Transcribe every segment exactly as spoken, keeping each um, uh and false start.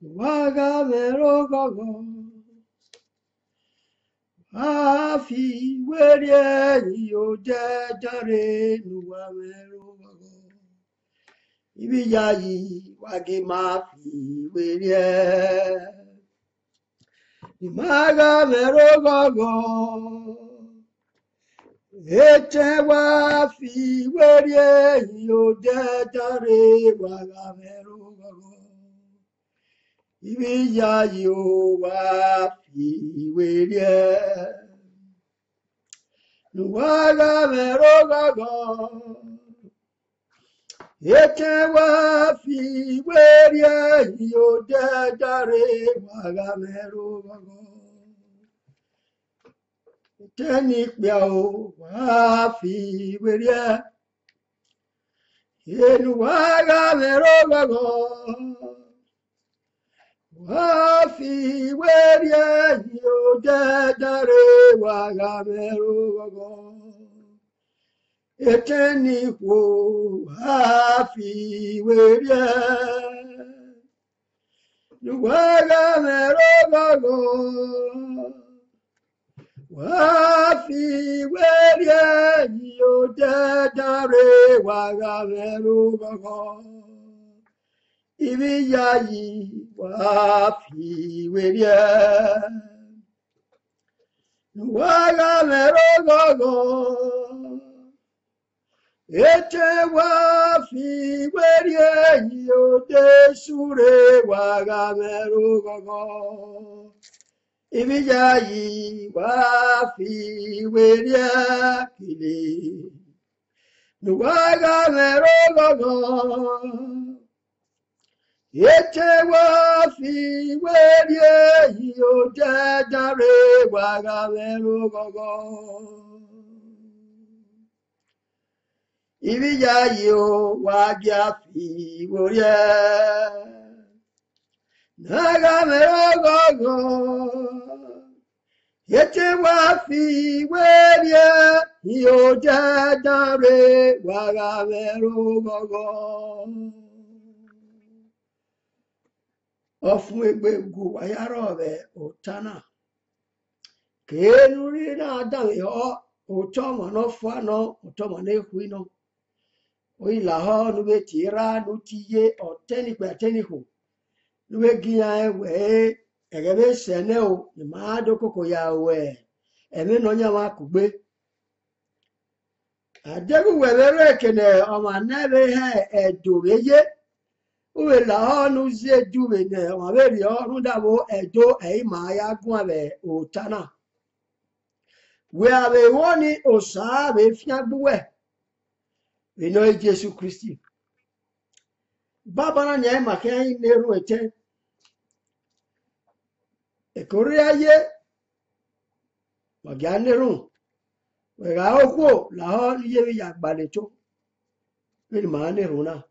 Waga mero gogo. Afi werie yo jajare nuwa mero gogo. Ibi yayi wage mafi werie. Imaga mero gogo. Eche wafi werie yo jajare waga mero gogo. Ibi yayi wafi werie. Nuwaga mero gogo. Eche wafi werie yo jajare waga mero gogo. Teni piao wafi werie. Enuwaga mero gogo. Wafi werie yo jajare waga mero gogo. Eteni wo wafi werie. Waga mero gogo. Wafi werie yo jajare waga mero gogo. Ibi yayi wafi werie. Waga mero gogo. Eche wafi werie yo desure waga mero gogo. Ibi yayi wafi werie kili. Waga mero gogo. Eche wafi werie yo jajare waga mero gogo. Ibi yayi o wagya fi werie. Naga mero gogo. Eche wafi werie yo jajare waga mero gogo. Ofun egbegu ayaro be otana. Kenuri na dan yo otomo no fuano otomo ne huino. Oi la ho nu be tira nu tiye oteni pe ateni ho. Nu be giya ewe egebe sene o ma do koko ya we. Emi no nya wa kugbe. Adegu webere kene o ma nebe he edoreye. Uwe la ho nu ze duwe ne o be ri o nu dabo edo e ma ya gun abe otana. We ave woni osa be fiagbuwe. We know Jesus Christi. Baba na nya ma kan neru ete. E korea ye waga neru. We ga okwo la ho ye bi ya gbale to. We ma neru na.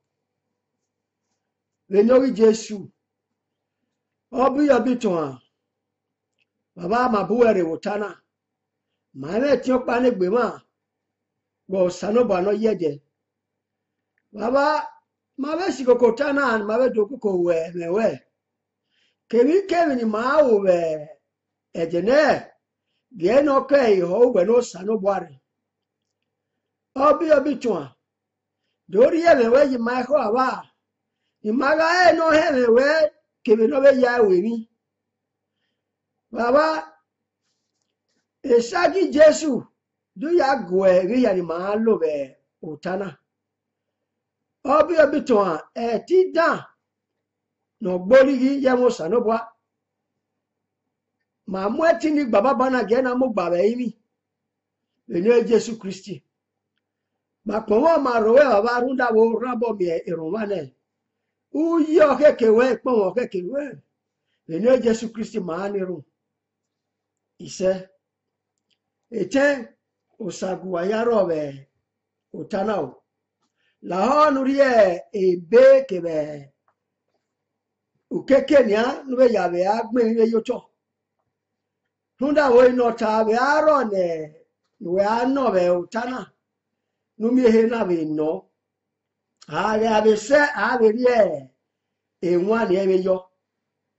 We know Jesus. Obi obi to an. Baba ma buwere wotana. Ma me ti o pa ni gbe ma. Bo sano ba no yede. Baba ma be si koko tana ma be do koko we me we. Kemi kemi ni ma o we ejene. Ge no ke ho we no sano boare. Obi obi to an. Dori ye me we yi ma ko aba. Imaga e no he me we kemi no be ya we mi. Baba Esagi Jesu do ya gwe ri ya ni ma lo be otana. Obi obi to an e ti dan no gbori gi ye mo sano boa. Ma mu eti ni baba bana ge na mo gba be mi. Eni Jesu Christi. Ma pon wo ma ro we baba runda wo rabo mi e irun wa ne. Uyi o keke we pon wo keke we. Eni Jesu Christi ma ni run. Ise ete osagu ayaro be otana o. La ho nu ri e ebe ke be ukeke nia nu be ya be agbe ye yoto. Hunda wo ino ta be aro ne we ano be utana. Nu mi he na be no. A be abe se a be ri e enwa ni e be yo.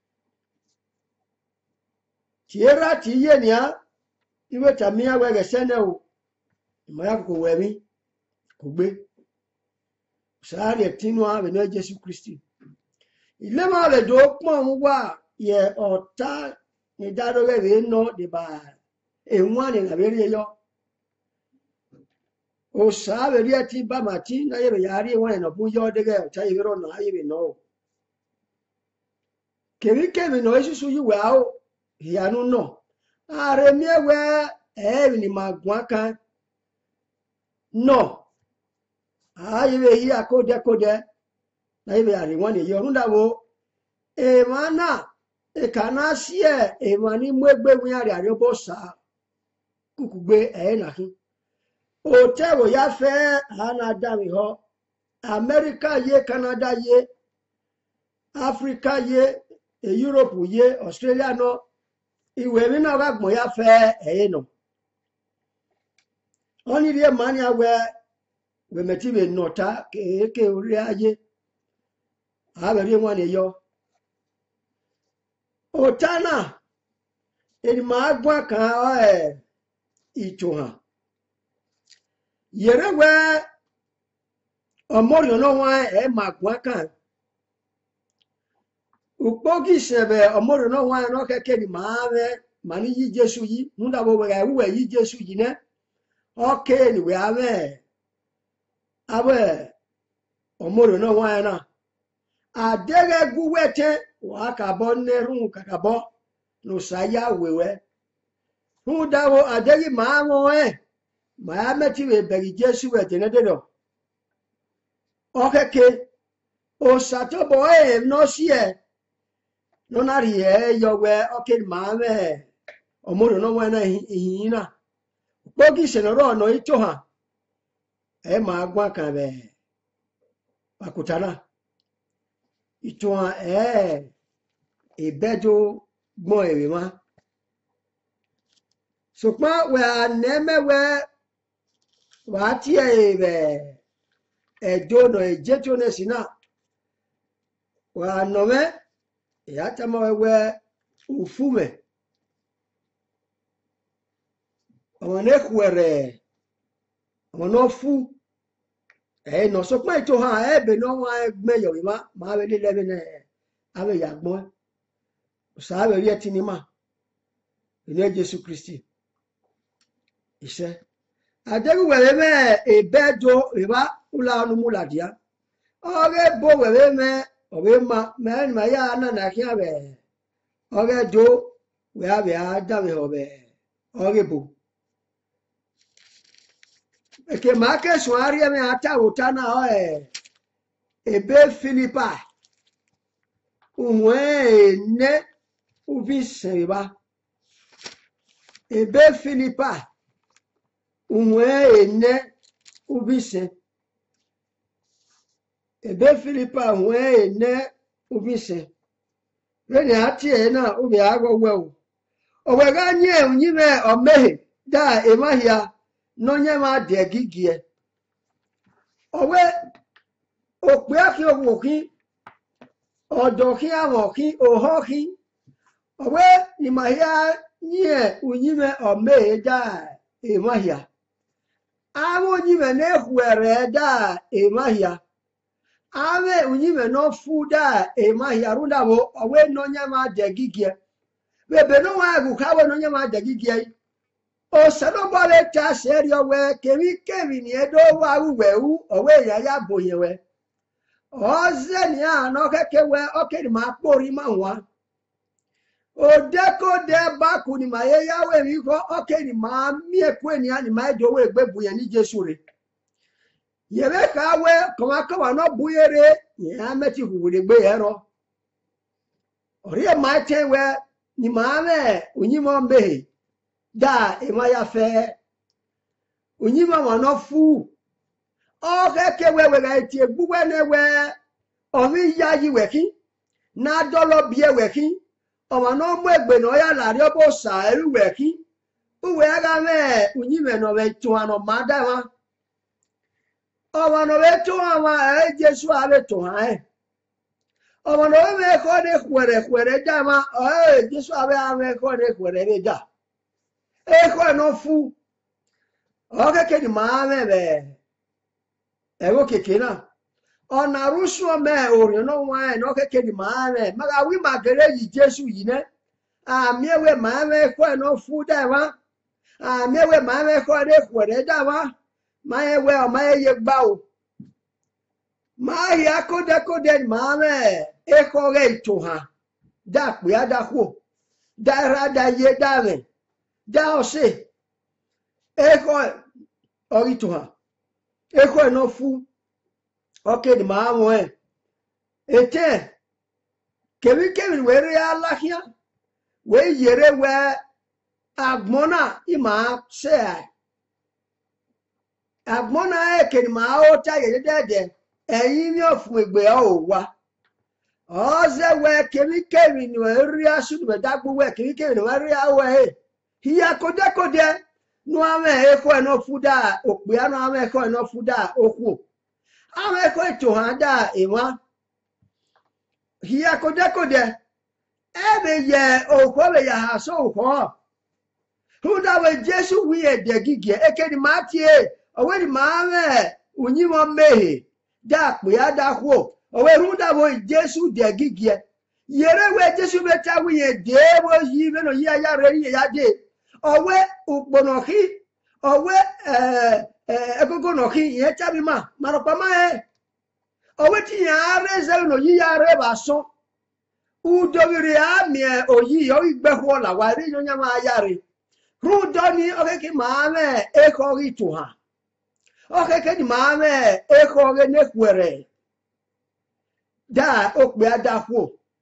Tierra tiyenia iwe tamia wege sene o maya ko wemi kugbe sari etinwa be no Jesu Kristi ile ma le do pon wa ye ota ni daro we no de ba enwa ni na be yo o sa be ri ti ba mati na ye be yari won no bu yo de ge ta ye ro na ye be no kemi kemi no isusu yi wa o yanu no are mi ewe e ni magwa kan no ayi be yi akode kode na ibe ari won ni yorun dawo e mana e kana sie e mani mwegbe wi ari ari bo sa kukugbe e na kin o tewo ya fe ana da mi ho America ye Canada ye Africa ye e Europe ye Australia no iwe mi na ga gbon ya fe e no oni rie mani awe we meti be nota ke ke ori aye a be rie won ni yo otana eni ma gwa kan e itohan yere we omori no wa e ma gwa kan upogi sebe omori no wa no keke ni ma be mani yi Jesu yi nda bo ga wu yi Jesu yi ne okay ni we ave abe omoro no wa na adere guwete wa ka bo nerun kakabo no saya wewe hu dawo aderi ma won e ma meti we beri Jesu we tene de do okeke o sato bo e no sie no na ri e yo we okay ma me omoro no wa na yin na pogi se no ro no ito ha e ma gwa kan be akutana ito ha e ebejo gbon ewe ma so pa we aneme we wa ti e be ejo no ejejo ne sina wa no me ya tama we ufume amane kwere amano fu e no so pa ito ha e be no wa egbe yo ma ma be le le ne ave ya gbon sa be ri eti ni ma ile Jesu Kristi ise aderu were me ebedo eba ula nu muladia ore bo were me ore ma me ni ma ya na na ki abe ore do we ave ada me obe ore bo eke ma ke swari me ata utana o e ebe Filipa unwe ne uvi seba ebe Filipa unwe ne uvi se ebe Filipa unwe ne uvi se reni ati e na ubi agwo we o owe ga nye unyi me omehe da emahia no nye ma de gigie owe ope aki owokin odo ki awon ki oho ki owe ni mahia nye unyi me omehe da emahia awo unyi me ne huere da emahia ave unyi me no fu da emahia runda wo owe no nye ma de gigie bebe no wa gu ka we no nye ma de gigie o sano bole ta serio we kemi kemi ni edo wa uwe u owe ya ya boye we o ze ni ano keke we oke ni ma pori ma wa o de ko de ba ku ni ma ye ya we mi ko oke ni ma mi ekwe ni ani ma edo we gbe buye ni Jesu re ye be ka we ko ma ko wa no buyere ya meti huwure gbe ero ori e ma te we ni ma me unyi mo mbe da emaya fe unyima wano fu o keke wewe ga eti egbuwe ne we omi ya yi weki na dolo bie weki o ma no mu egbe no ya lari obo sa eru weki uwe aga me unyime no we tu ano mada wa o ma no we tu ama e Jesu ave tu ha e ọmọ náà wọ́n mẹ́kọ́ ní kwẹ̀rẹ̀ kwẹ̀rẹ̀ já ma ọ̀ẹ́ jésù abẹ́ amẹ́kọ́ ní kwẹ̀rẹ̀ ní já ẹ̀kọ́ ẹ̀ náà fún ọ kékeré ni màá mẹ́bẹ̀ ẹ̀rọ kékeré náà ọ̀nà arúsùn ọmọ ẹ̀ òrìn náà wọ́n ẹ̀ náà kékeré ni màá mẹ́ màá wí màgẹ́rẹ́ yìí jésù yìí náà àmì ẹ̀wẹ̀ màá mẹ́kọ́ ẹ̀ náà fún dá wá àmì ẹ̀wẹ̀ màá mẹ́kọ́ ní kwẹ̀rẹ̀ dá wá màá ẹ̀wẹ̀ ọmọ ẹ̀yẹ gbá o màá yà kódẹ́kódẹ́ ni màá mẹ́ ẹ̀kọ́ rẹ̀ ètò hàn dá pé á dá kú dá ra dá yé dá rẹ̀ dá ọ̀sẹ̀ ẹ̀kọ́ ọ̀rí tó hàn ẹ̀kọ́ ẹ̀ náà fún ọ̀kẹ́ ni màá mọ̀ ẹ̀ ètè kèmíkèmí wẹ́rẹ́ aláhíà wẹ́ yẹrẹ wẹ́ àgbọ̀nà ìmà ṣe ẹ̀ àgbọ̀nà ẹ̀ kẹ́ni màá ó táyé dẹ́dẹ́ ẹ̀yin ní ọ̀fun ìgbé ọ̀ wá ọ̀ọ́sẹ̀ wẹ́ kèmíkèmí ni wẹ́ rí aṣọ́nù bẹ̀ dágbó wẹ́ kèmíkèmí ni wẹ́ rí awẹ́ ẹ̀ ìyá kódẹ́kódẹ́ nu àwọn ẹ̀kọ́ ẹ̀ náà fún dá òpè àná àwọn ẹ̀kọ́ ẹ̀ náà fún dá òkú àwọn ẹ̀kọ́ ètò hàn dá ìwọ̀n ìyá kódẹ́kódẹ́ ẹ̀ bẹ̀ yẹ òkú ẹ̀ bẹ̀ yà hà sọ òkú hàn fún dáwọ̀ jésù wí èdè gígé èké ni màá tiẹ̀ ọ̀wé ni màá mẹ́ òyìn wọn mẹ́hẹ̀ dá pé á dá kú ọ̀wé fún dáwọ̀ jésù dẹ̀ gígé yẹrẹ wẹ jésù bẹ táwí yẹn dé wọ́n yí bẹ́ẹ̀ yí ayá rẹ̀ yẹ yá dé ọ̀wé òpònàkí ọ̀wé ẹ̀ẹ́dẹ́gbọ̀nàkí yẹn tábí mà màrọ̀pamọ́ ẹ̀ ọ̀wé tí yẹn arẹ́ sẹ́yìn òyìyá rẹ̀ bá sán udowiri àmì ẹ̀ òyì ọ̀wé gbẹ́kọ̀ làwọn àrí yọ̀nyá máa yá rẹ̀ rúdọ́ ní ọ̀kẹ́kẹ́ màá mẹ́ ẹ̀kọ́ rí tù hàn ọ̀kẹ́kẹ́ ni màá mẹ́ ẹ̀kọ́ rẹ̀ nẹ́kùẹ̀rẹ̀ dá òpè àdàkù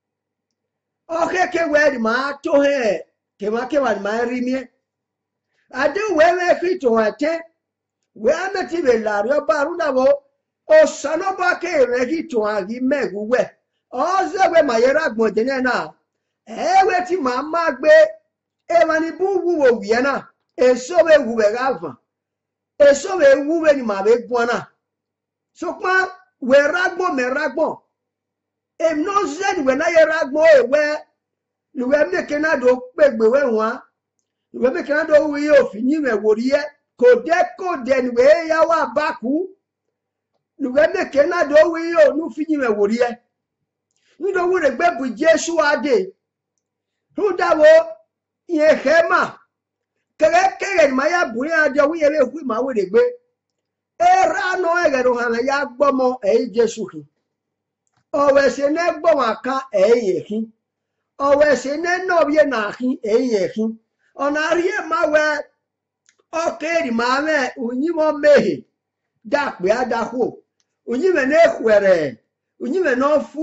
ọ̀kẹ́kẹ́ wẹ̀ ni màá tó hẹ̀ kèmákèmá ni màá rí miẹ́ adé wẹ́wẹ́ fi tò hàn tẹ́ wẹ́ amẹ́tí bẹ̀ làrí ọba arúdàwọ̀ ọ̀sánọ́bà kéèrè kí tò hàn rí mẹ́gù wẹ̀ ọ̀ọ́sẹ̀wẹ̀ màyẹ́rà gbọ̀ndẹ̀ náà ẹ̀ẹ́wẹ̀ tí màá má gbé ẹ̀wọ̀n bú wúwo wìẹ́ náà èso bẹ̀ wúwẹ̀ ráfà èso bẹ̀ wúwẹ̀ ni màá bẹ̀ gbọ́n náà sọpá wẹ̀ rágbọ̀n mẹ́ rágbọ̀n èmi náà zẹ́ni wẹ̀ náà yẹ rágbọ̀n èwẹ́ ìwé mẹ́kẹ́ náà dò pẹ̀gbẹ̀wẹ̀ wọn ìwé mẹ́kẹ́ náà dò wí òfin yìnbẹ̀ wòrí yẹ kò dẹ́ kò dẹ̀ ìwé yàwó àbákú ìwé mẹ́kẹ́ náà dò wí ònú fi yìnbẹ̀ wòrí yẹ nítorí rẹ̀ gbẹ́bù jésù adé rúdàwọ̀ yẹn xẹ́ mà kẹ́kẹ́rẹ́ ni màá yà bùrẹ́ adé wí yẹn lè hu màá wò lè gbé ẹ̀rọ àná ẹ̀rẹ̀ ló hàn yà gbọ́mọ ẹ̀yìn jésù kì ọ̀wẹ̀sẹ̀ náà gbọ́mọ àká ẹ̀yìn yẹ̀ kì ọ̀wẹ̀sẹ̀ náà náà yẹ nàákì ẹ̀yìn yẹ̀ kì ọ̀nà àríyé máa wẹ ọ̀kẹ́rì máa mẹ́ òyìnbó mẹ́hẹ̀ dàpẹ́ àdàkù òyìnbó náà xwẹ̀rẹ̀ òyìnbó náà fú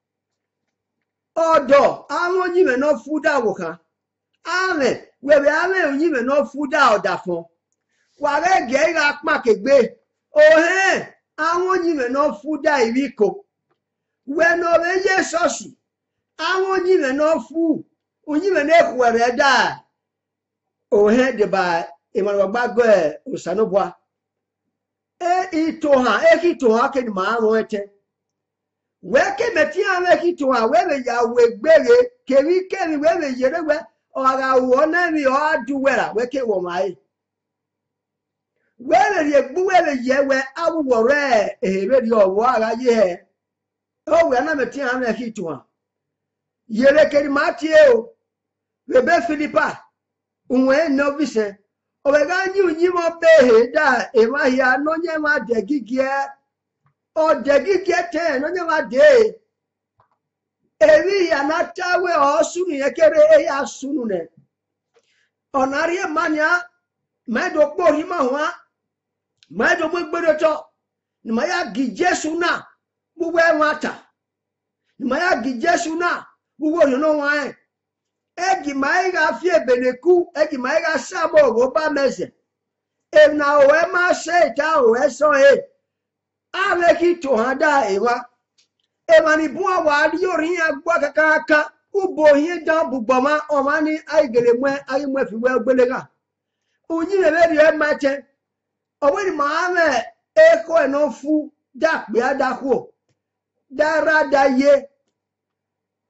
ọ̀dọ̀ àwọn òyìnbó náà fú dàwò kan àmẹ́ wẹ̀wẹ̀ àmẹ́ òyìnbó náà fú dà ọ̀dà fún wàrẹ́ gẹ̀ẹ́rẹ́ apá kẹgbẹ́ òhìn àwọn òyìnbó náà fú dà ìwí kò wẹ̀nà ọ̀rẹ́ yé sọ́ọ̀sì àwọn òyìnbó náà fú òyìnbó náà xwẹ̀rẹ̀ dà òhìn dìbà ìmọ̀lọ́gbàgbọ́ ẹ̀ òsànúbọ̀à ẹ̀ ìtò hàn ẹ̀ kì ìtò hàn kẹ́ni màá rún ẹ̀ tẹ́ wẹ́kẹ́ mẹ́tí àwọn ẹ̀ kì ìtò hàn wẹ́rẹ̀ yàwó gbére kèmí kẹ́mi wẹ́rẹ̀ yẹrẹ wẹ́ ọ̀rà wọ́ náà mi ọ̀ adúwẹ̀rà wẹ́kẹ́ wọ̀ máa yẹ wẹ́rẹ̀ yẹ gbú wẹ́rẹ̀ yẹ wẹ́ awúwọ̀ rẹ̀ èrè rí ọ̀wọ́ ara yẹ ẹ̀ ọ̀wẹ́ náà mẹ́tí àwọn ẹ̀ kì ìtò hàn yẹrẹ kẹ́ni màá tiẹ̀ o bèbè Filipa òun ẹ̀ nà ọ́fíìsẹ̀ ọ̀wẹ̀gá ní òyìnbó bẹ́ẹ̀ dà èèmà yà lọ́nyẹ́ máa dẹ̀ gígẹ́ ọ̀dẹ̀ gígẹ́ tẹ̀ lọ́nyẹ́ máa dẹ̀ èrí yàrá táwé ọ̀ọ́sùnù yẹn kéré ẹ̀yà sùnù nẹ̀ ọ̀nà àríyé mania mẹ́ẹ̀dọ̀ kpọ̀rí mà wá mẹ́ẹ̀dọ̀ mú gbẹ́dọ̀ tọ́ nìmọ̀ yà gì jésù náà gbogbo ẹ̀ wọ́n ata nìmọ̀ yà gì jésù náà gbogbo òyìnbó wọn ẹ̀ egi maiga fie beneku egi maiga sabo roba meze ena owe ma se ta owe so e ave ki to handa ewa e mani bua wa ri orin agbo kakaka ubo yin dan bugboma o ma ni aigele mwe ayi mwe fi we gbelega oyin le be ri e ma che owe ni ma me e ko e no fu da pe adaku dara da ye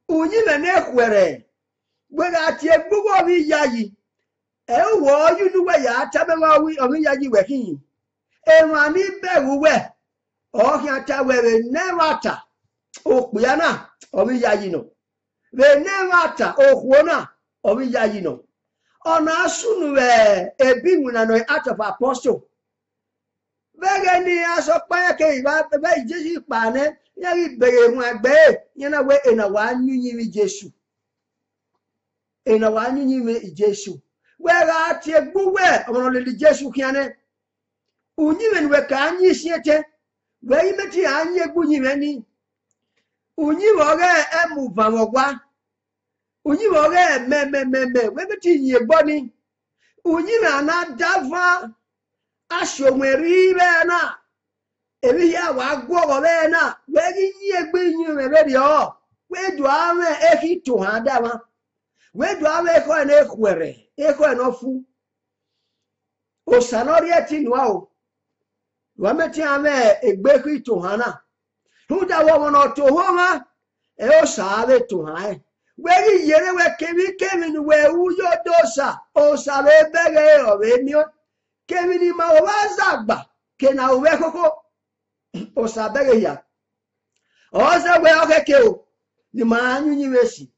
unyi me ne kwere we ga tie gbugo mi yayi e wo yu nu we ya ta be wa wi o mi yayi we kin e ma ni be we o ki ata we ne wata o pia na o mi yayi no we ne wata o kwo na o mi yayi no ona sunu we ebi nwuna no Acts of Apostle bege ni aso pa ke iba be Jesu pa ne yari bere hu agbe yana we ena wa nyunyi mi Jesu ena wa nyunyi mi Jesu we ga tie gbuwe omo le Jesu kiane unyi men we ka anyi siete we imeti anyi egbu nyi ni unyi wo ge emu vamogwa unyi wo ge me me me me we meti nyi egbo ni unyi na na dava ashomeri be na ebi ya wa gwo be na we gi nyi egbe nyi me be dio we du ame e ki to ha da wa we du ame ko na ekwere e ko na fu o sanori eti nwa o wa meti ame egbe ki to ha na hu da wo no to ho ma e o sa be to ha e we gi yere we kemi kemi ni we u yo dosa o sa be bege o be mi o kemi ni ma o wa zagba ke na o we koko o sa bege ya o se we o keke o ni ma anyu ni we si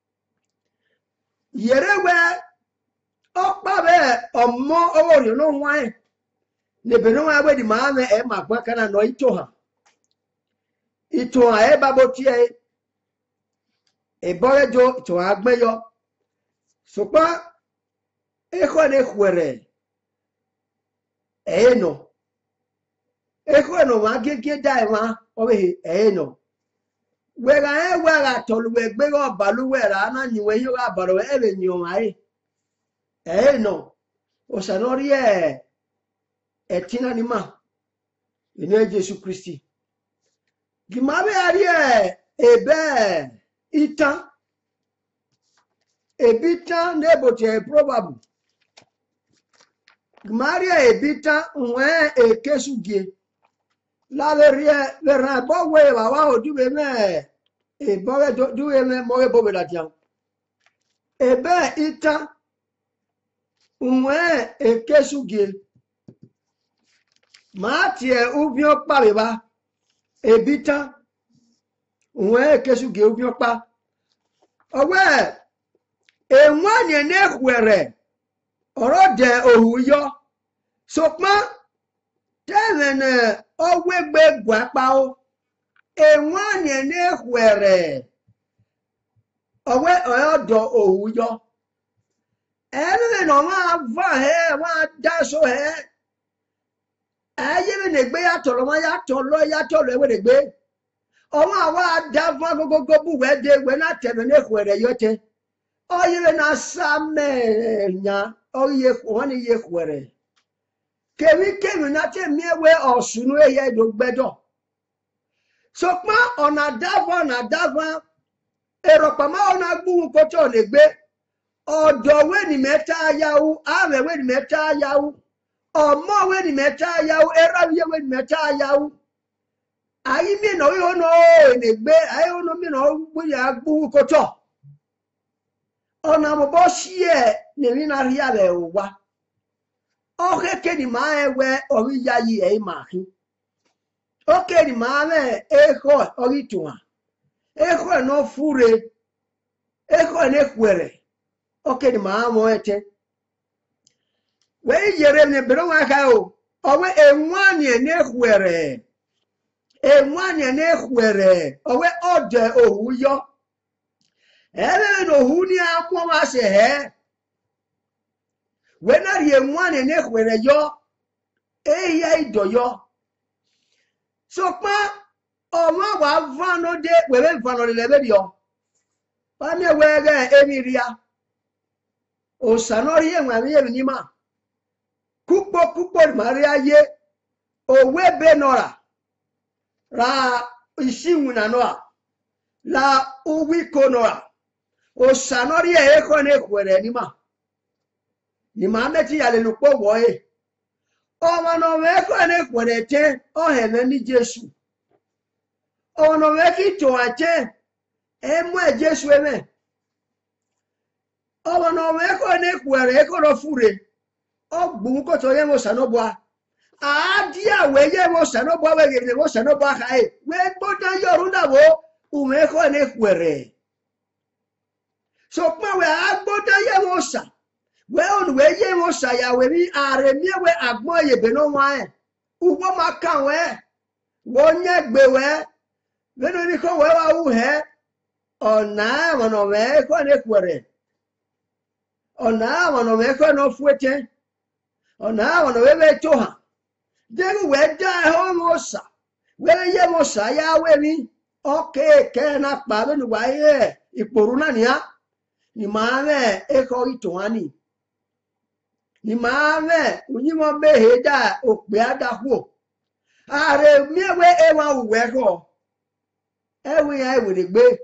yere we o pa be omo owo ri no nwa e ne be no wa we di ma me e ma gba kana no ito ha ito ha e babo ti e e bore jo to agbe yo so pa e ko ne kwere e no e ko no ma gege dai ma o be e no we ga e we ga to lu we gbe go balu we ra na ni we yo ga baro e be ni o ai e no o sa no ri e e tina ni ma ine Jesu Kristi gimabe ari e ebe itan ebita nebote probable Maria ebita nwe ekesugie la verie verra bo we wa wa odu be me e bo we do we me mo we bo be la tian ebe ita nwe ekesugie ma tie ubi opa be ba ebita nwe ekesugie ubi opa owe enwanye ne kwere orode ohuyo sopma teven owegbe gwapa o enwanye ne kwere owe odo ohuyo ene no ma va he wa daso he aye ne gbe ya tolo ma ya tolo ya tolo ewe ne gbe o ma wa da va gogogo bu we de we na tebe ne kwere yote oye na samenya oye woni ye kwere kemi kemi na te miewe osunu eye do gbedo sopma ona dava na dava eropa ma ona gbu ko to le gbe odo we ni meta yawu ave we ni meta yawu omo we ni meta yawu era we ni meta yawu ayi mi no yo no le gbe ayi ono mi no gbu ya gbu ko to ona mo bo sie ne mi na ria be wa o ke ke ni ma ewe ori yayi e ma ki o ke ni ma me e ko ori tuwa e ko no fure e ko ne kwere o ke ni ma mo ete we yere ne bero wa ka o o we enwanye ne kwere enwanye ne kwere o we ode ohuyo ele no huni akwo ma se he we na rie nwane ne kwere yo e ya idoyo so pa o ma wa vano de we be vano le be yo pa me we ga emiria o sanori e nwa mi ni ma kupo kupo maria ye o we be nora ra isiwu na noa la uwi konora o sanori e ko ne kwere ni ma ni ma meti ya le lupo wo e o ma no me ko ne kwere te o he me ni Jesu o no me ki to ache e mo Jesu eme o no me ko ne kwere ko ro fure o gbu ko to ye mo sanoboa a dia we ye mo sanoboa we ge mo sanoboa ka e we gbodan yorunda wo u me ko ne kwere so pa we a gbodan ye mo sa we on we ye mo sa ya we mi are mi we agbon ye be no wa e ugbo ma kan we wo nye gbe we we no ni ko we wa u he ona mo no me ko ne kwere ona mo no me ko no fuete ona mo no we be to ha de we da ho mo sa we ye mo sa ya we mi okay ke na pa be nu wa ye iporu na ni a ni ma me e ko ito ani ni ma me unyi mo be he da ope ada ho are mi we e wa we ko e we ya we de gbe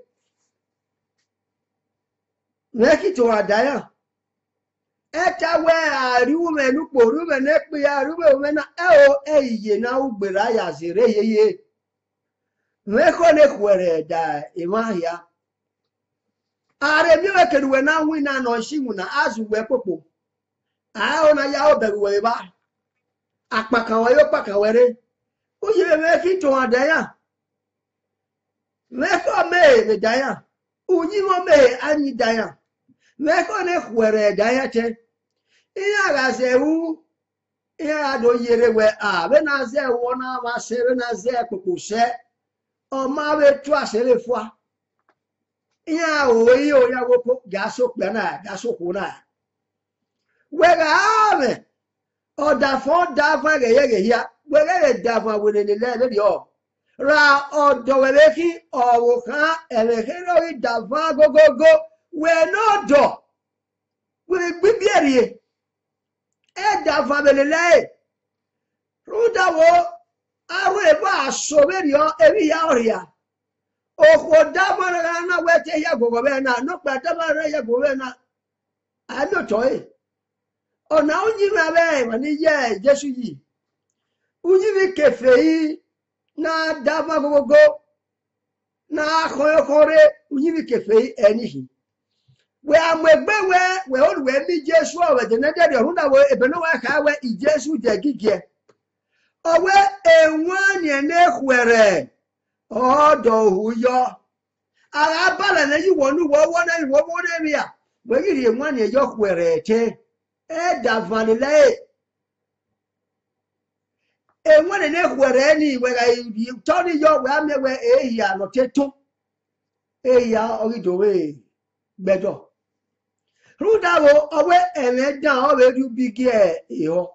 me ki to adaya eta we ariwo me nu poru me ne pe ariwo me na e o e iye na ugbera ya zire yeye me ko ne kwere da e ma ya are mi we kedu we na wi na no shimu na azu we popo a o na ya o beru we ba apakan wa yo pakan were o ye me ki to adaya me ko me me daya unyi mo me anyi daya me ko ne kwere daya che iya ga se wu iya do yere we a be na se wo na ma se be na se popo se o ma be tu asele fua iya o yi o ya wo po ga so pe na ga so ko na we ga ame o da fo da fa ge ye ge ya we ge da fa we le le le o ra odo we be ki owo kan ele ke ro ri da fa go go go we no do we gbi bi ere e da fa be le le ru da wo aru e ba so be ri o e ri ya oria o ko da mo na na we te ya go go be na no pa da ma ya go be na a no to e ona unyi ma be ma ni ye Jesu yi unyi bi kefe yi na da fa go go na ko ko re unyi bi kefe yi eni hi we amegbe we we o we mi Jesu o we de na de ru da wo e be no wa ka we I Jesu de gige o we enwa ni ene kwere odo huyo ara bala na yi wonu wo wo na wo wo na mi a we ri enwa ni ejo kwere che e da vanile enwa ni ne kwere ni we ga yi to ni yo we ame we e ya no teto e ya ori do we gbejo rudawo owe eme dan o we du bigi e iho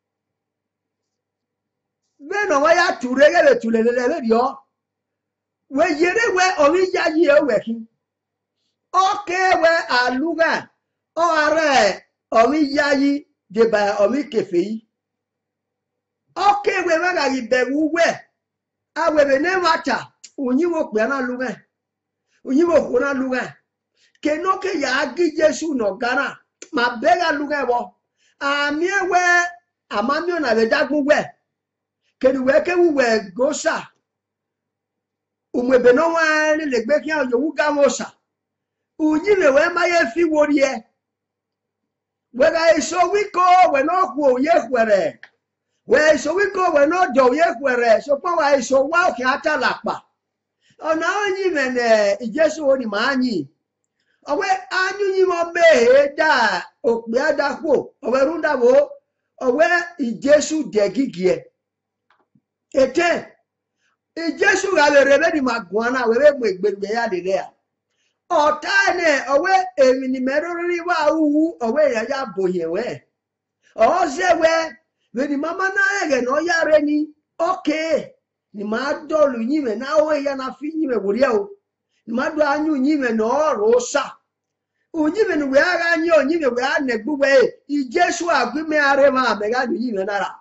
be no wa ya ture ge le tule le le rio we yere we omi ya yi e we ki o ke we aluga o are omi ya yi de ba omi kefe yi o ke we ma ga yi be wu we a we be ne mata unyi wo pe na luga unyi wo ko na luga ke no ke ya gi Jesu no gara ma bega luga bo ami we amami ona be dagun we ke ni we ke wu we gosa umu ebe no wa ni le gbe ki an yo wu ga mosa unyi le we ma ye fi wori e we ga iso wi ko we no ku ye kwere we iso wi ko we no do ye kwere so pa wa iso wa o ki atalapa ona onyi mene Jesu oni ma anyi owe anyu yi mo be da ope adapo owe runda wo owe I Jesu de gigie ete I Jesu ga le rebe di magwana we be egbe ya de le a ota ne owe emi ni merori wa wu owe ya ya boye we o se we we di mama na ege no ya re ni okay ni ma dolu yi me na owe ya na fi yi me wori o ni ma do anyu yi me no ro sa unyi me we aga anyi onyi me we anegbu we I Jesu agbi me are ma me ga yi me nara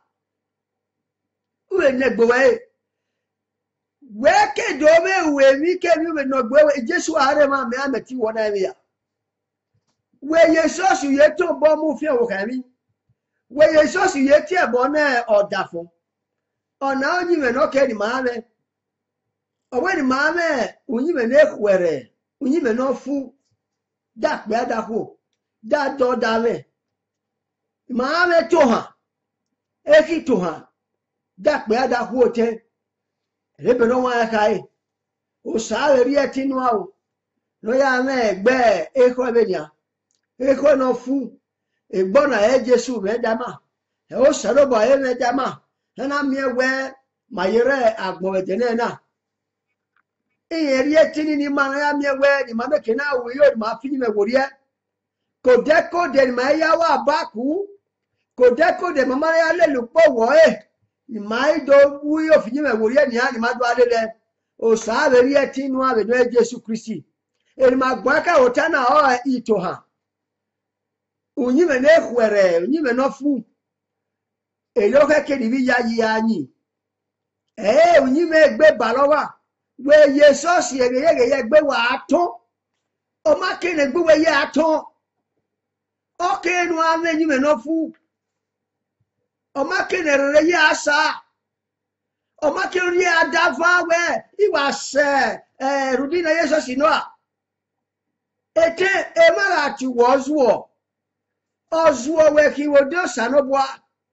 we negbu we we ke do me we mi ke mi me no gbe we Jesu are ma me ameti wona mi ya we Jesus ye to bo mu fi o kan mi we Jesus ye ti e bo na odafo ona onyi me no ke ni ma me o we ni ma me unyi me ne kwere unyi me no fu da pe ada ko da do da me ma me to ha e ki to ha da pe ada ko te re be no wa kai o sa le ri e tinu a o no ya me gbe e ko be nia e ko no fu e gbo na e Jesu me da ma e o sa ro ba e me da ma na mi e we ma yere agbo e tene na e ri e tini ni ma na ya mi e we ni ma me ke na wo yo ma fi ni me wo ri e ko de ko de ma ya wa ba ku ko de ko de ma ya le lu po wo e ni ma i do wu yo fi ni me wo ri e ni a ni ma do ale le o sa le ri e tinu a be no Jesu Kristi e ma gba ka o ta na o ito ha unyi me ne kwere unyi me no fu e lo ke ke ni bi ya yi anyi e unyi me gbe ba lo wa we ye so si e ye ye gbe wa aton o ma ke ne gbe we ye aton o ke nu a me unyi me no fu o ma ke ne re ye asa o ma ke ri adava we iwa se eh rudina ye so si no a ete e ma la ti wo zuo ozuo we ki wo do sanobwa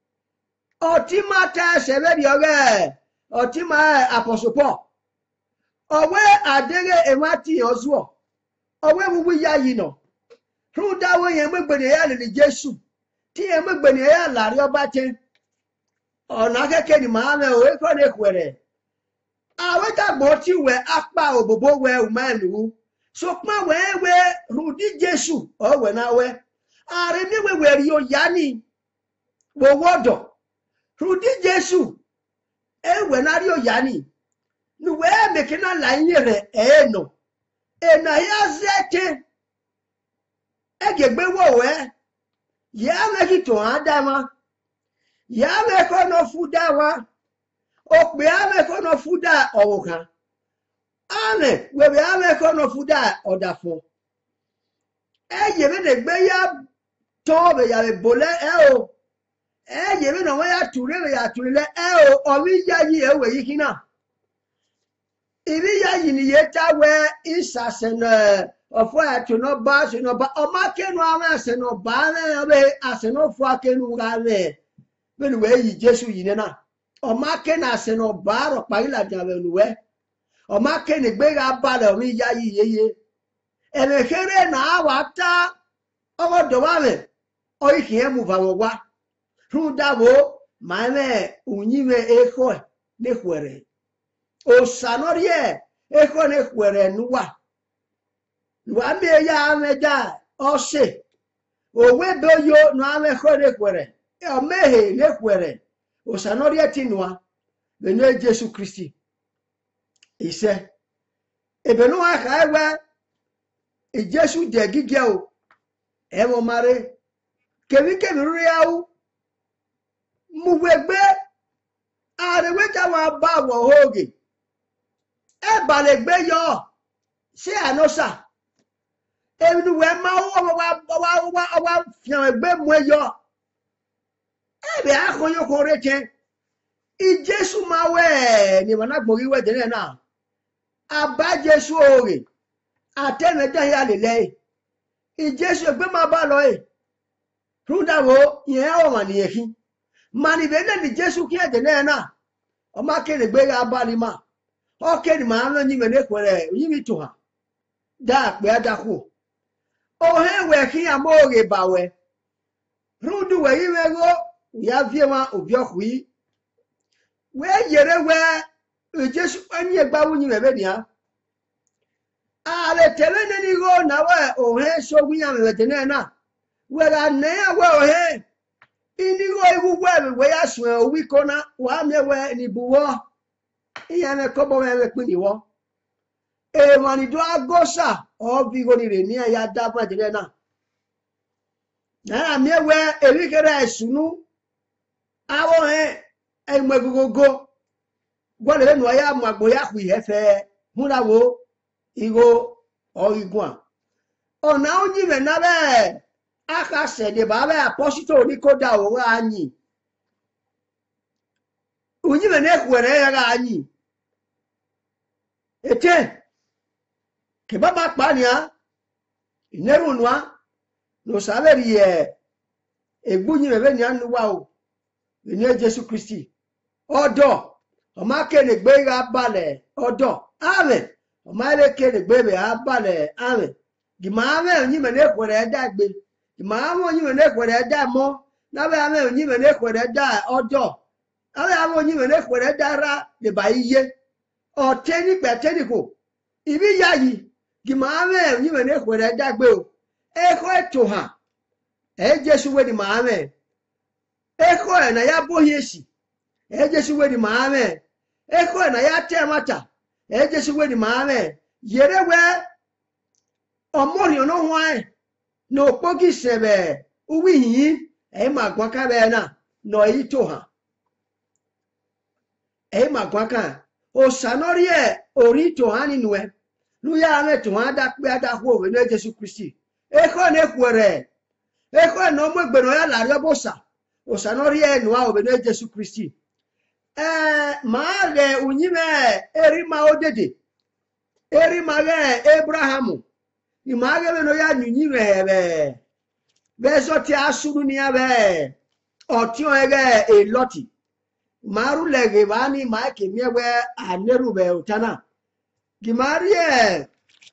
oti mata se be bi ore oti ma apostle Paul owe adere e ma ti ozuo owe wuwu ya yi no ru da wo yen megbe ne ya le Jesu ti e megbe ne ya lari oba te ona keke ni ma me o e ko ne kwere awe ta gbo ti we apa obobo we u ma lu so pa we we ru di Jesu o we na we are ni we we ri o ya ni wo wodo ru di Jesu e we na ri o ya ni nu we me ke na la yin re e no e na ya zete e ge gbe wo we ya me ki to adama ya me ko no fuda wa o pe a me ko no fuda owo kan ane we be a me ko no fuda odafo e ye me de gbe ya to be ya be bole e o e ye me no ya ture be ya ture le e o o wi ya yi e we yi kina ibi ya yi ni ye ta we isase no ofo atu no ba se no ba o ma ke no ama se no ba na be ase no fo akenu ga le be nu we yi Jesu yi ne na o ma ke na se no ba ro pa ila ja be nu we o ma ke ni gbe ga ba le o mi ya yi yeye e me kere na wa ta o do wa me o yi ki e mu va wo wa ru da wo ma me unyi me e ko ne kwere o sanorie e ko ne kwere nuwa nuwa me ya me da o se o we be yo no ame ko ne kwere e o mehe ne kwere o sanorie tinua be no Jesu Kristi ise e be no aka ewe e Jesu de gige o e mo mare kebi kebi ru ya o mu wegbe are we ta wa ba wo hoge e ba le gbe yo se anosa e nu we ma wo wa wa wa wa fian egbe mu yo e be akoyo ko reche i Jesu ma we ni mana gbori we de na aba Jesu ore atene dan ya le le i Jesu egbe ma ba lo e ruda wo yen o ma ni ekin mani be na ni Jesu ki e de na o ma kere gbe ya ba ni ma o ke ni ma ran ni me ne kwere yin mi to ha da pe ada ku o he we ki amore ba we rudu we yi me go ya vie wa obi okui we yere we Jesu ani egba wu ni me be dia ale tele ne ni go na we o he so wi ya me de na we ga ne ya we o he inigo iwu we we ya sun owi kona wa me we ni buwo iya me ko bo me pin iwo e mani do agosa o bi go ni re ni ya da fa de na na me we eri kere esunu awo he e mo gogogo gwo le nu ya mo agbo ya ku ihefe hura wo igo o igwa ona onyi me na be aka se de ba be apostle ni ko da o anyi unyi me ne kwere ya ga anyi ete ke baba pania ineru nwa no saveri e egbunyi bebe ni anuwa o ni Jesu Kristi odo o ma kene gbe ga bale odo amen o ma le kene gbe be abale amen di ma ame onyi me ne kwere dagbe di ma ame onyi me ne kwere da mo na be ame onyi me ne kwere da odo ame ame onyi me ne kwere dara de ba iye o teni pe teni ko ibi yayi di ma ame onyi me ne kwere dagbe o e ko eto ha e Jesu we di ma ame e ko e na ya bo yesi e Jesu we di ma ame e ko e na ya te mata e Jesu we di ma ame yere we omori ono hwan no pogi sebe uwi yin e ma gwan ka be na no yi to ha e ma gwan ka o sanori e ori to ha ni nuwe nu ya me to ha da pe ada ho we no Jesu Kristi e ko ne kwere e ko no mo gbe no ya la ri bosa o sanori e nu a we no Jesu Kristi eh ma le unyime eri ma odede eri ma le Abraham image me no ya nyinyi be be so ti asunu ni abe oti o ege e loti maru lege bani ma ke miewe aneru be utana gimari e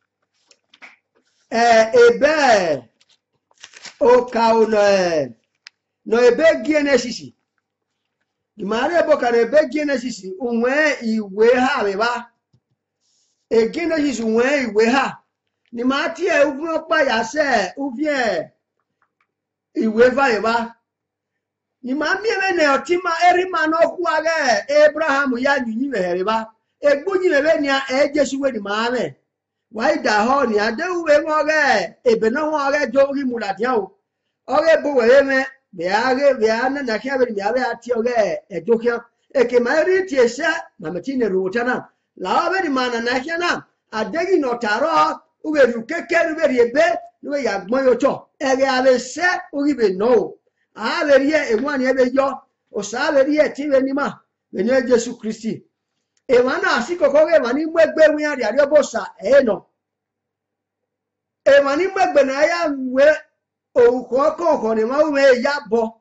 eh ebe o kauno e no ebe Genesis gimari ebo ka ebe Genesis unwe iwe ha be ba e Genesis unwe iwe ha ni ma ti e uvun opa ya se uvie iwe va eba ni ma mi eme ne oti ma eri ma no ku age Abraham ya nyinyi be ba egbunyi be ni e Jesu we ni ma me wa ida ho ni ade uwe mo ge ebe no ho ge jo ri mu la dia o oge bo we me be age be ana na kia be mi abe ati oge e jo kia e ke ma ri ti ese na me ti ne ru tana la be ni ma na na kia na adegi no taro uwe ru keke ru be ebe no ya gbon yo cho ege ave se uri be no a be rie e wani ebe yo o sa be rie ti be ni ma be ni Jesu Kristi e wana asiko ko ge mani gbegbe wi ari ari obosa e no e mani gbegbe na ya we o ko ko ko ni ma we ya bo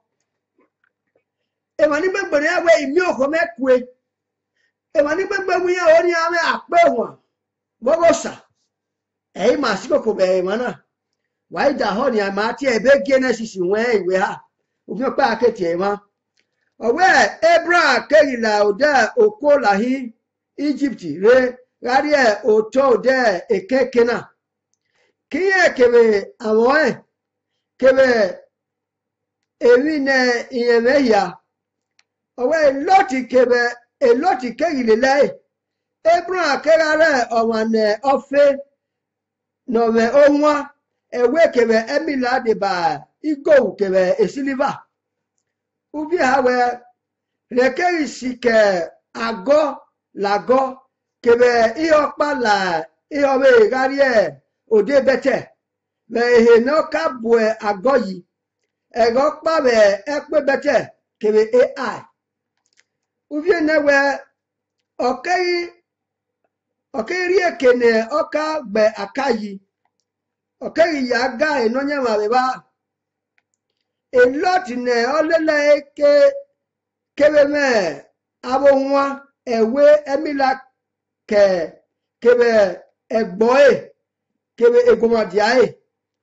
e mani gbegbe na ya we imi o ko mekwe e mani gbegbe wi ya o ni ame ape won bobosa e ma asiko ko be mana wa ida ho ni ma ti ebe Genesis won iwe ha òfin pa aketi e ma owe Abraham kerila oda okolahi Egypt re gari e oto de ekekena kiye kebe awon e kebe ewi ne iyemeya owe loti kebe e loti kerile lai Abraham kerare owane ofe no me onwa ewe kebe emila de ba igo kebe esiliva ubi hawe rekeri sike ago lago kebe iokpa la iobe gari e ode bete me he no ka bue ago yi ego pa be ekpe bete kebe A I ubi newe okay okay ri ekene oka gbe akayi okay ya ga enonya ma be ba a lot ne olele ke kebe me abo nwa ewe emila ke kebe egboe kebe egomadiae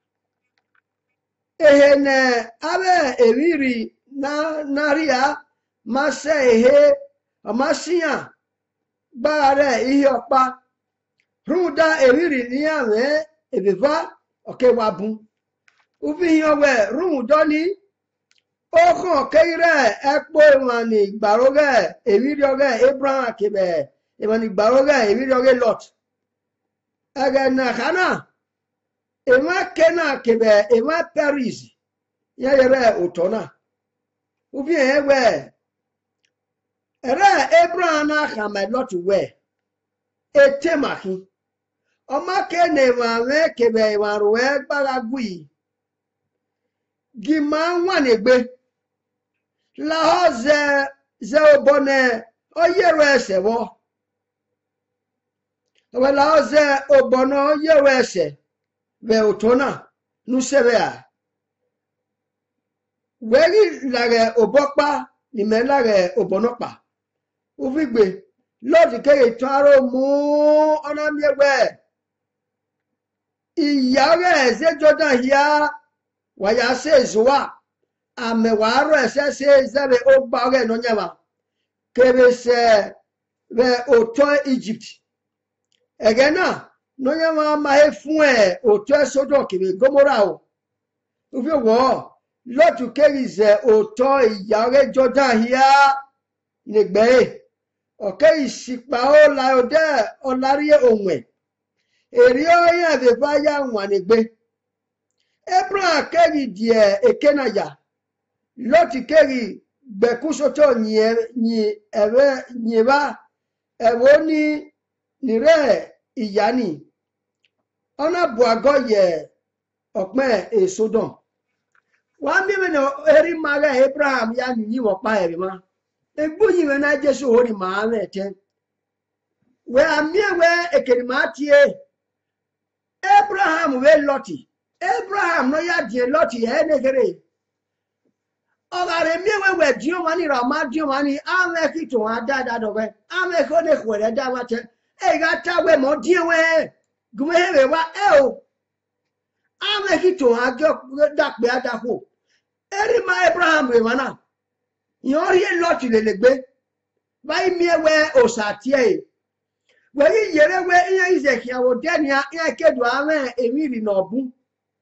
ehe ne abe eriri na naria mase ehe amasia bare ihe opa ruda eriri ni ame ebeva oke wabun ubi yowe rudo ni okan keire epo wani gbaroge ewiri oge Abraham kebe ewani gbaroge ewiri oge Lot aga na kana ema kena kebe ema Paris ya yere otona ubi ewe era Abraham na kama Lot we etemakin o ma kene wa we kebe wa roe gbagagui gima nwanegbe la hoze ze obone oyero esewo Wela oze obono yewese ve otona nusebea. Wegi lage obokpa ni me lage obonopa. Uvigbe Lord ke itaro mu ona miewe. Iyare ze Jordan hia waya se zuwa. Ame waro ese se zebe ogba ore no nyama. Kebe se ve oto Egypt. Egena no nyama ma e fun e oto Sodom kebe Gomora o. Ufi wo Lord ke ze oto iyare Jordan hia negbe. Okay, isipa o la ode olarie onwe. Eri oya de vaya nwanegbe. Abraham keri die ekenaya. Loti keri bekusoto nye nye ewe nyeba ewoni nire iyani. Ona buago ye okme e Sodom. Wa mi me no eri mare Abraham ya ni wo pa eri ma. Egbu yi we na Jesu hori ma mete. We amie we ekerimatie. Abraham we Loti. Abraham no ya die Loti he negere. Ogare mie we we dio mani ra ma dio mani ame ki to ada da do we. Ame ko ne kwere da wa che. E ga ta we mo die we. Gume he we wa e o. Ame ki to ajo da pe ada ko. Eri ma Abraham we mana. Yori Loti lelegbe. Vai miewe osatie. Weri yere we iya Ezekiel wo denia iya kedu ame emiri na obu.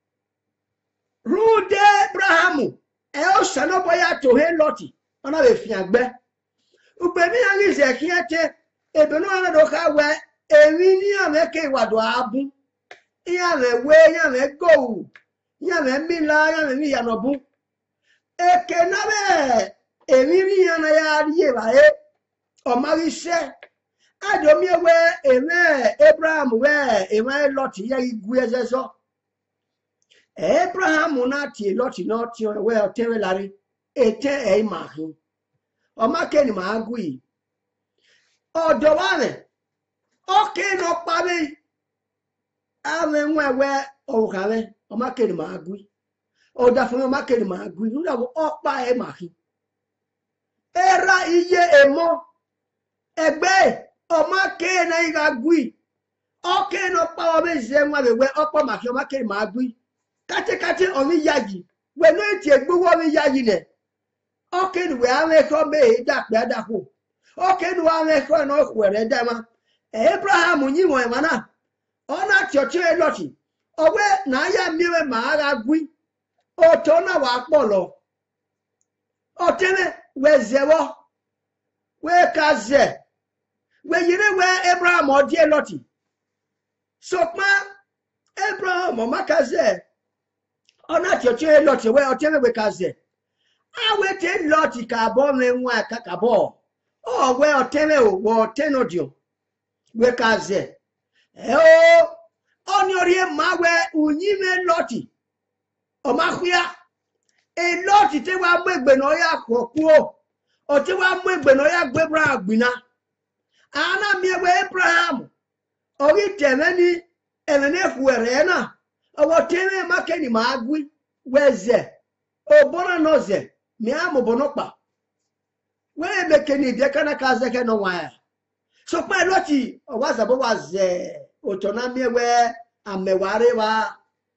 Rude Abraham e o sano boya to he Loti. Ona be fiagbe. Ugbe mi ya Ezekiel te ebenu ana do ka we emi ni ame ke wado abu. Iya me we iya me go. Iya me mi la iya me mi ya no bu. Eke na be Emiri yana ya riye ba e o mari se adomi we eme Abraham we eme Loti ya igu ezeso Abraham na ti Loti no ti we o tewe lari ete e mahin o ma ke ni ma agui odo wa me o ke no pa mi ame nwe we o ka me o ma ke ni ma agui o da fun o ma ke ni ma agui nu da o pa e mahin Era iye emo egbe oma ke na iga gui oke no pa o be je nwa be we opo ma fi o ma ke ma gui kate kate o mi yaji we no ti egbowo mi yaji ne oke ni we ame ko be da pe ada ko oke ni wa ame ko no kwere da ma Abraham nyi won ma na ona choche Loti owe na ya miwe ma aga gui o to na wa polo o teme we zewo we kaze we yire we Abraham o die Loti so pa Abraham o makaze ona choche Loti we o teme we kaze awe te Loti ka bo me nwa ka ka bo o we o teme o wo tenodio we kaze e o oni ori ma we unyime Loti o makhia e Loti te wa gbegbe no ya koku o o te wa gbegbe no ya gbebra agbina ana mi we Abraham o ri teme ni emene fuere na o wo teme makeni ma agui weze o bona noze mi amo bonopa we mekeni de kana kaze ke no wa so pa Loti o wa zabo wa ze o to na mi we ameware wa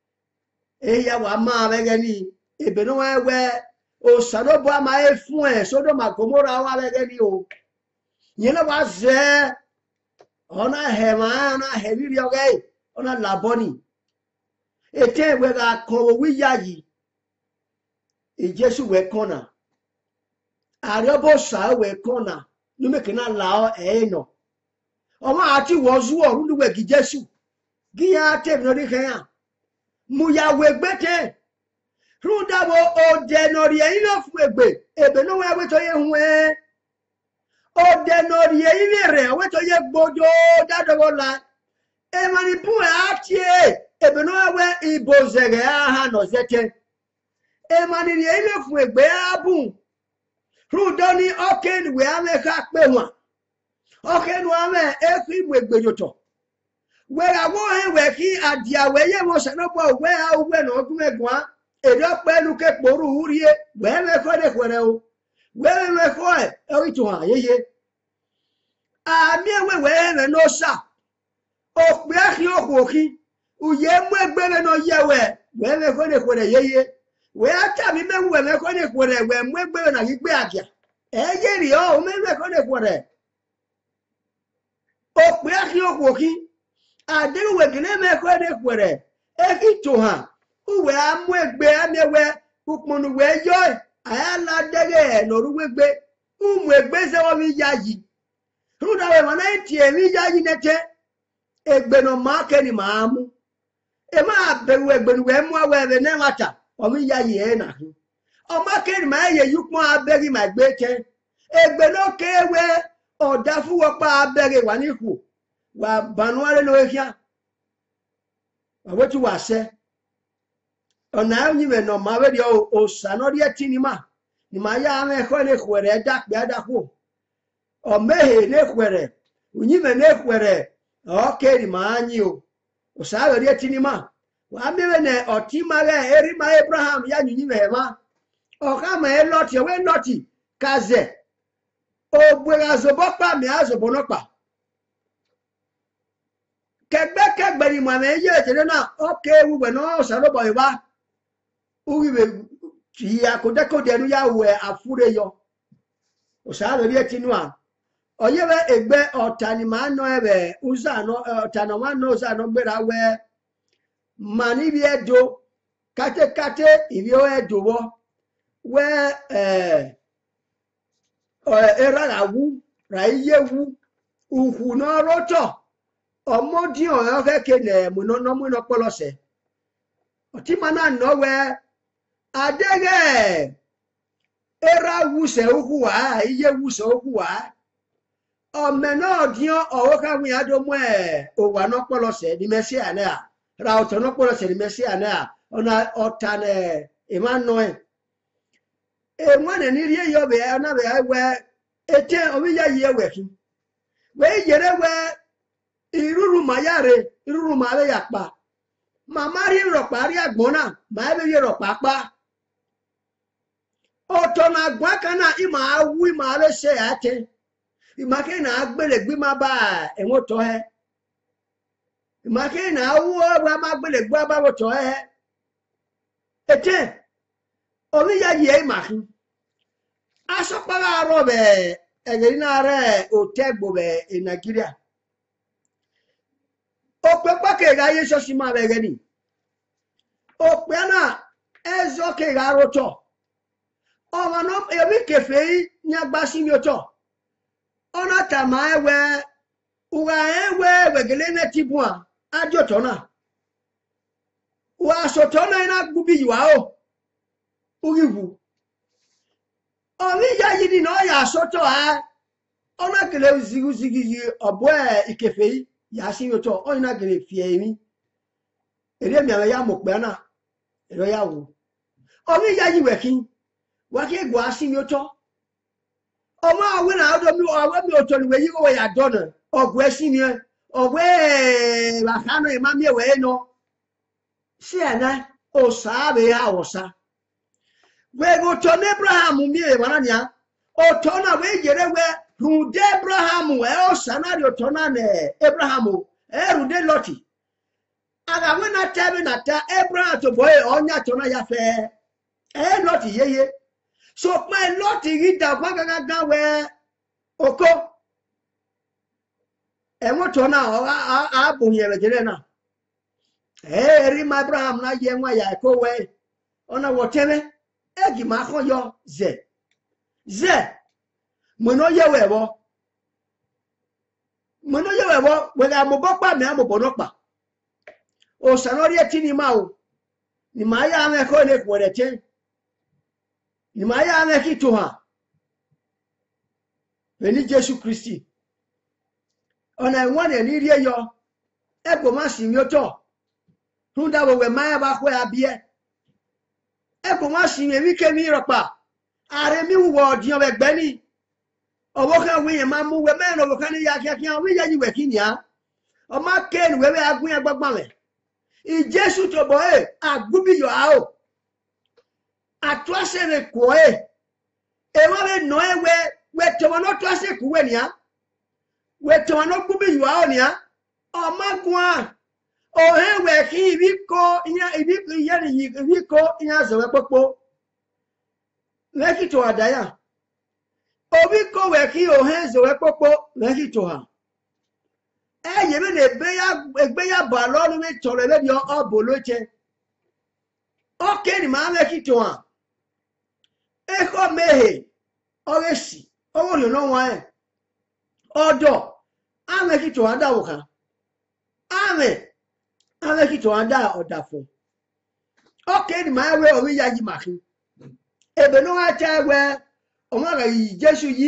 e ya wa ma be ni ebenu wewe o sanobo ama e fun e Sodom and Gomorrah wa le ni o yin la wa ze ona hema ona hebiri oge ona laboni ete we ga ko wi yayi e Jesu we kona ariobo sa we kona nu me kina la e no o ma ati wo zu orun lu we gi Jesu gi ya te no ri kan mu ya we gbete Ruda wo o denori e ino fu egbe ebe no we to ye hu e o denori e ile re we to ye gbojo dado wola e mani pu e atie ebe no we ibozere aha no zete e mani ri ile fu egbe abu Ruda ni oken we ame ka pe won oken wa me e fi mu egbe yoto wera wo he we ki adia we ye mo se no bo we a we no du egwa e do pelu ke poru urie we me ko de kwere o we me ko e o itu ha ye ye a mi we we me no sa o pe ahi o ko ki uye mu egbere no ye we we me ko de kwere ye ye we ata mi me we me ko de kwere we mu egbere na gbe agia e ye ri o me me ko de kwere o pe ahi o ko ki adịghị wegide emekwe na-ekwere ekito ha uwe amụ egbe amewe ukpunu wee yọọ anyị ladeghe n'oruwegbe ụmụ egbe zewomi yayi rụdawe mana eti emi yayi nete egbe no make ni ma amụ ema abewu egbe wee mụ awe ebe ne nwata omi yayi e na hụ ọmake ni ma eye yukpọ abeghi ma egbe che egbe n'oke ewe ọdafuwọkpa abeghi wa n'ihu wa banuare no ehia awetu wase ona anyi me no ma we dio o sano rie tinima ni ma ya ame ko ne kwere da pe da ko o mehe ne kwere unyi me ne kwere o ke ni ma anyi o o sa we rie tinima wa me ne otima le eri ma Abraham ya nyinyi me ma o ka ma e loti we loti kaze o bwera zobo pa mi azobo no pa kegbe kegbe ni ma me ye jere na oke wu we no saro boy ba uwi be ti akode kode nu ya we afure yo o saro ri etinu a oye we egbe otani ma no ebe uza no otano ma no uza no gbera we mani bi edo kate kate ibi o edo wo we eh era la wu ra iye wu uhu no roto ọmọdé ọ̀rọ̀ kẹ́kẹ́ lẹ̀ múná nọ́mú iná pọ́lọ́sẹ̀ ọtí ma náà nọ́ wẹ́ adẹ́gẹ́ era wùsẹ̀ òkú wá iye wùsẹ̀ òkú wá ọmọ náà dín ọ̀rọ̀ káwọn yàrá dó mọ́ ẹ̀ òwà náà pọ́lọ́sẹ̀ ní mẹ́sì àná à ra ọ̀tọ̀ náà pọ́lọ́sẹ̀ ní mẹ́sì àná à ọ̀nà ọ̀tà nẹ̀ ìmá nọ́ ẹ̀ èwọ̀n ní rí èyí ọbẹ̀ ọ̀nà bẹ̀ wẹ́ ètè omíyá yìí ẹ̀wẹ̀ fún wẹ́ yẹrẹ wẹ́ iruru mayare iruru mare yakpa mama ri ropa ri agbona ma be ri ropa pa oto na gwa kana ima awu ima le se ate ima ke na agbele gbi ma ba enwo to he ima ke na awu wa ma agbele gba ba wo to he ete omi ya ye ima hin aso para ro be egeri na re otegbo be in Nigeria okpe pake ga yeso si ma be gani okpe na ezo ke ga roto o ma no e mi kefe nya gba si mi oto ona ta ma ewe uga ewe wegele na tibua ajo to na wa so to na ina gubi yiwa o ugiwu o mi ya yidi no ya so to ha ona kele zigu zigi obo e ikefe ya si yo to o ina gere fie mi ere mi ara ya mo pe na ero ya wo o mi ya yi we kin wa ke gwa si mi to o ma we na do mi o we mi o to ni we yi wo ya do na o gwe si mi o we ba kanu e ma mi we no si ana o sa be ya o sa we go to Abraham mi e bana nya o to na we yere we rude Abraham we o scenario to na ne Abraham e rude Loti aga we na tabe na ta Abraham to boy onya to na ya fe e Loti yeye so pe Loti ri da kwa gaga ga we oko e mo to na a a bu ye be jere na e ri ma Abraham na ye nwa ya ko we ona wo teme e gi ma ko yo ze ze mono yewe bo mono yewe bo we ga mo bo pa me mo bo no pa o sanori etini ma o ni ma ya me ko ne ko re che ni ma ya me ki to ha beni Jesu Christi ona won e ni rie yo e go ma si mi o to tunda wo we ma ya ba ko abie e go ma si mi wi ke mi ro pa are mi wo odiyan we gbe ni owo kan wi yen ma mu we me no kan ya kia kia wi ya yi we kinia ọma ken wewe agun ya gbagba me i Jesu to bo e agubi yo ao atwase me ko e e wa be no e we we to no twase ku we nia we to no gubi yo ao nia ọma gun o he we ki ibi ko iya ibi iya ni ibi ko iya zo we popo leki to adaya obi ko we ki o he zo we popo leki to ha eye me ne be ya egbe ya ba lo ni me tore le bi o bolo che o ke ni ma leki to ha e ko mehe o resi o wo lo no wa e odo a leki to ada wo kan ame a leki to ada odafo o ke ni ma we o wi ya ji makin ebe no wa cha we o ma ga yi Jesu yi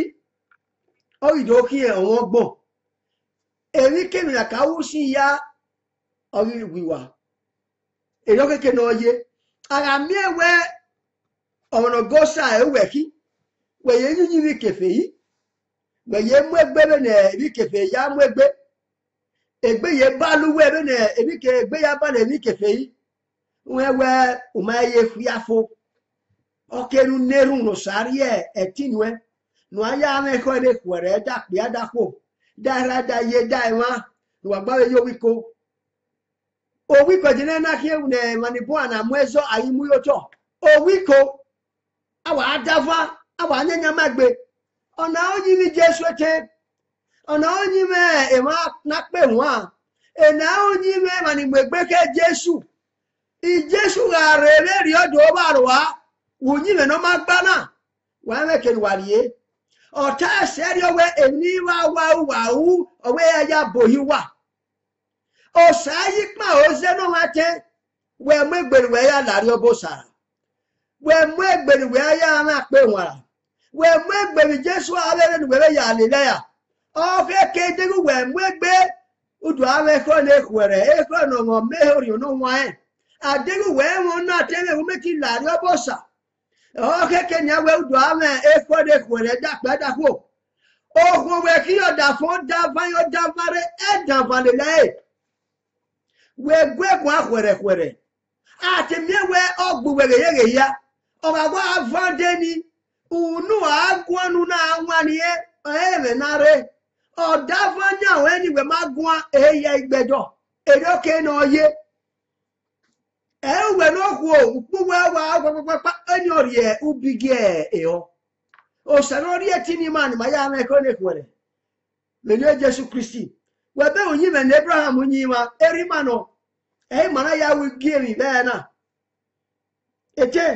o ido ki e won gbon eri kemi na ka wu si ya ori wiwa e lo keke no ye ara mi ewe ono gosa e we ki we ye yin ri kefe yi we ye mu egbe be na ri kefe ya mu egbe egbe ye balu we be na ri ke egbe ya ba na ri kefe yi we we o ma ye fiafo okeru neru no sarie etinwe no aya me ko le kwere da pe adako dara da ye da wa no agba yo wiko o wiko jine na ki ewu ne manipo na mwezo ayimu yoto o wiko awa adava awa nyanya magbe ona onyi mi Jesu ete ona onyi me e ma na pe won e na onyi me mani gbegbe ke Jesu i Jesu ga re le ri odo ba ro wa wunyi me no magbana wa me ke wariye ota serio we eni wa wa wa u owe ya boyi wa o sayi pa o ze no mate we mo egbere we ya lari obosa we mo egbere we ya ma pe won we mo egbere Jesu abere ni we ya le ya o fe ke de we mo egbe udu ave ko le kwere e ko no mo me ori no wa e adegu we won na tele we me ki lari obosa o keke nya we udu ame e ko de kwere da pe da ko o ko we ki o da fo da fa yo da fare e da vale le we gwe kwa kwere kwere ati mi we ogbu we ye ye ya o ga gwa avande ni unu agwanu na anwani e e me nare o da fa nya we ni we magwa e ye igbejo e do ke no ye ewe no kwo ukpuwe wa agwagwagwa enyi orie ubige eho o sanori etini man ma ya me ko ne kwere me ne Jesu Kristi we be onyi me na Abraham onyi ma eri mano e mana ya wi giemi be na ete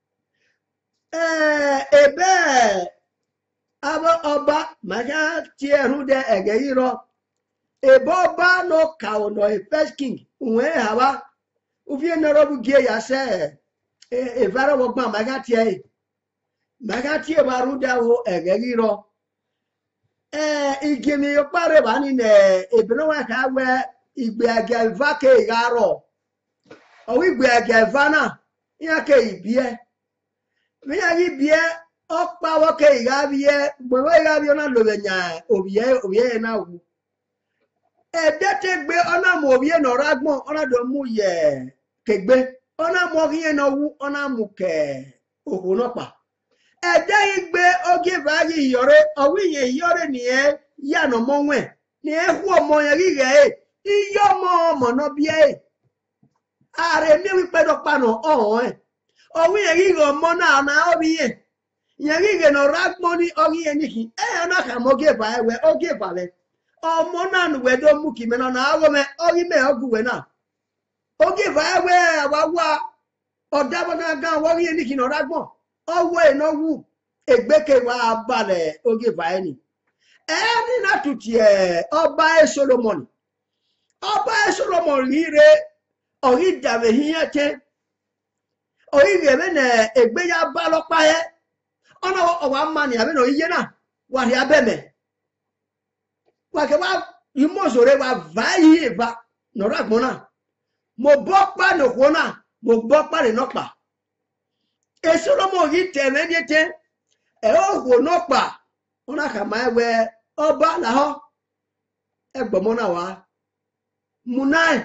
eh ebe aba oba ma ya tie hu de egeiro ebe oba no ka no e first king unwe hawa uvie na robu gie ya se e e vara wo gba magatie magatie baruda wo egegiro eh igemi yo pare ba ni ne ebino wa ka we igbe agelva ke garo o igbe agelva na ya ke ibie mi ya ibie o pa wo ke igabie gbo we igabie na lo benya obie obie na wu edete gbe ona mo obie no ragbon ona do mu ye kegbe ona mo kiye no wu ona mu ke ohono pa ede igbe oge bayi yore owi ye yore ni e ya no mo nwe ni e hu omo yan gige e iyo mo mo no bi e are mi wi pe do pa no ohun e owi ye gige omo na na obi ye yan gige no ragbon ni ogi ye niki e na ka mo ge ba e we oge bale omo na nu we do mu ki me na na awo me ogi me ogu we na oge va we awawa odabona gan wo ye niki no ragbon owo e no wu egbeke wa bale oge va ni eni na tuti e oba e Solomon oba e Solomon rire ori dave hiyete ori gebe na egbe ya ba lo pa e ona owa mani abi no iye na wa ri abeme wa ke wa imozore wa va yi va no ragbon na mo bo pa no kona mo bo pa le no pa e Solomon yi teme niete e o wo no pa ona ka ma we oba la ho e gbomo na wa munai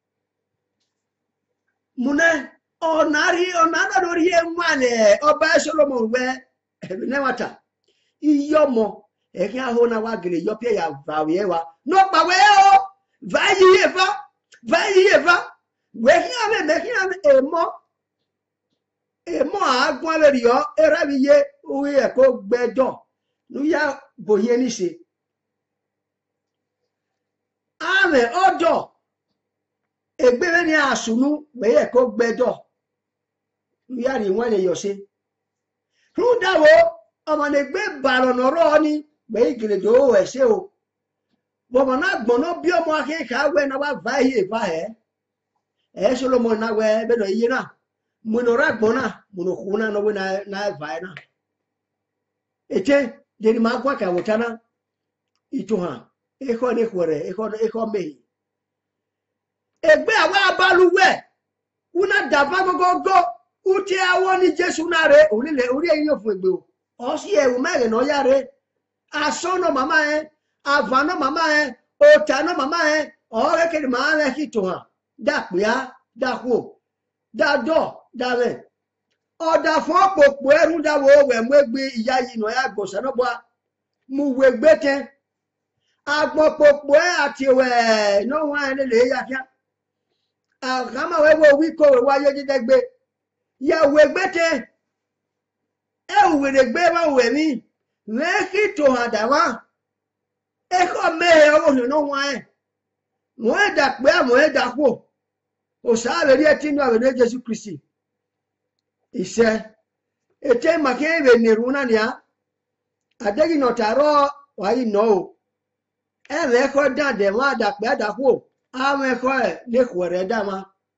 munai onari onana lori emane oba Solomon we ne wata iyomo eke aho na wa gele yo pie ya vawe wa no pa we o va yi eva va yi eva we ki ame me ki ame emo emo agbon le ri o era bi ye o ye ko gbejo nu ya boye ni se ame odo egbere ni asunu we ye ko gbejo nu ya ri won le yo se ru dawo ọmọ ne gbe baron oro ni be igile do we se o bo mo na gbon bí ọmọ akeka we na wa va yi eva he e Solomon na we be do yi na mo no ra gbon na mo no khuna no we na na va na ete de ni ma kwa ka wotana ituha e ko ne kwere e ko e ko me egbe awa abaluwe una dava gogo uti awo ni Jesu na re orile ori eyin fun egbe o o si ewu mere no yare asono mama e avano mama e otano mama e ore ke ma re kituha da pia da ku da do da re oda fun popo eru da wo we mu egbe iya yi no ya gbo sano bo mu we gbete agbo popo e ati we no wa ele le ya kia agama we wo wi ko we wa ye jidegbe ya we gbete e were gbe wa we mi me kituha da wa e ko me owo no wa e mo e da pe mo e da ku o sa be ri eti no be Jesu Kristi ise ete make be ni runa nia adegi no taro wa yi no e me ko da de ma da pe da ku a me ko e le kwere da ma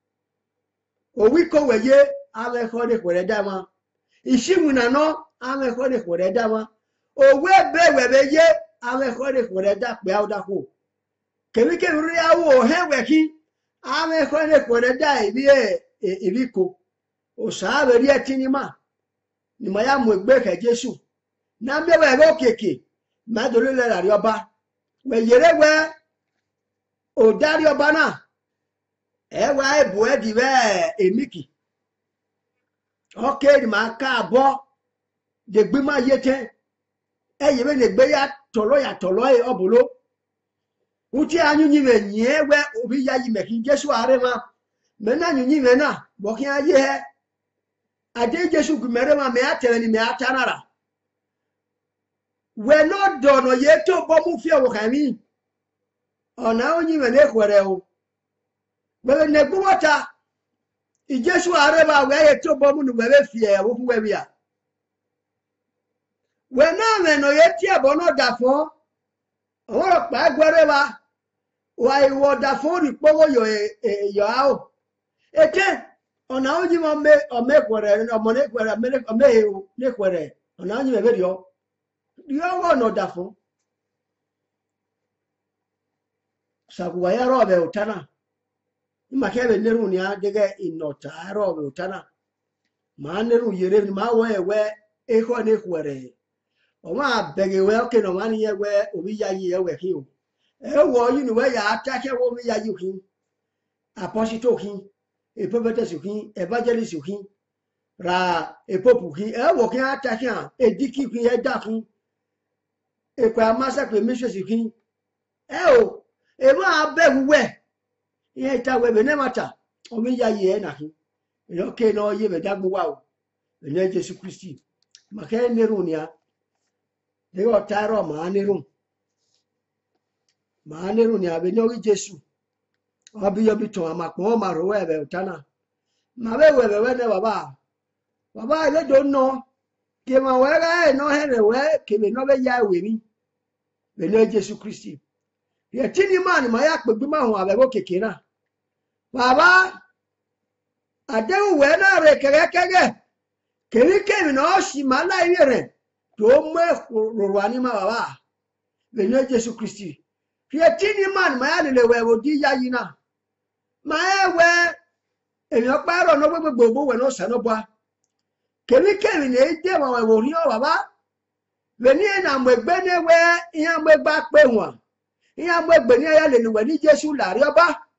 o wi ko we ye a me ko le kwere da ma ishimu na no a me ko le kwere da ma o we be we be ye a me ko le kwere da pe a da ku kemi ke ri awo he we ki a me ko le kwere da ibi e ibi ko o sa be ri etini ma ni ma ya mu egbe ke Jesu na me we go keke ma do le la ri oba we yere we o dari oba na e wa e bu e di be emiki okay ni ma ka bo de gbe ma yete e ye be le gbe ya tolo ya tolo e obulo uti anyu nyi me nye we obi ya yi me ki Jesu are ma me na anyu nyi me na bo ki aye he ade Jesu gu mere ma me atere ni me atanara we no do no ye to bo mu fi o kan mi ona onyi me le kwere o we ne gbo wata i Jesu are ba we ye to bo mu nu we fi e wo fu we bia we na me no ye ti e bo no da fo oro pa gwere ba wa iwo da fo ri powo yo yo a o ete ona onyi mo me o me kwere o mo ne kwere me o me o ne kwere ona onyi me be rio rio wo no da fo sakuwa ya robe utana ima kebe neru ni adege inota robe utana ma neru yere ma wo ewe e ko ne kwere o ma bege we oke no mani ye we obi ya yi ewe ki o e wo yi ni we ya atake wo mi ya yi ki apostle ki e prophetess ki evangelist ki ra e popu ki e wo ki atake an e diki ki e da ki e kwa masa pe mistress ki e o e ma be we ye ta we be ne mata o mi ya yi e na ki e oke no ye be dagbo wa o e ne Jesu Kristi ma ke neru ni a de o taro ma neru ma neru ni abe no Jesu obi yo bi ton ama pon ma ro we be utana ma be we be we ne baba baba ile do no ke ma we ga no here we ke be no be ya we mi be no Jesu Kristi ye tini man ma ya pe bi ma hun abe go kekera baba ade we na re kere kere keri kemi no si ma la ire to mo ro ani ma baba be no Jesu Kristi ye tini man ma ya le we wo di ya yi na ma ewe emi oparo no gbogbo gbogbo we no sa no bua kemi kemi ne ide ma we wo ri o baba we ni na mo egbe ne we iya mo gba pe won iya mo egbe ni ya le ni we ni Jesu la ri oba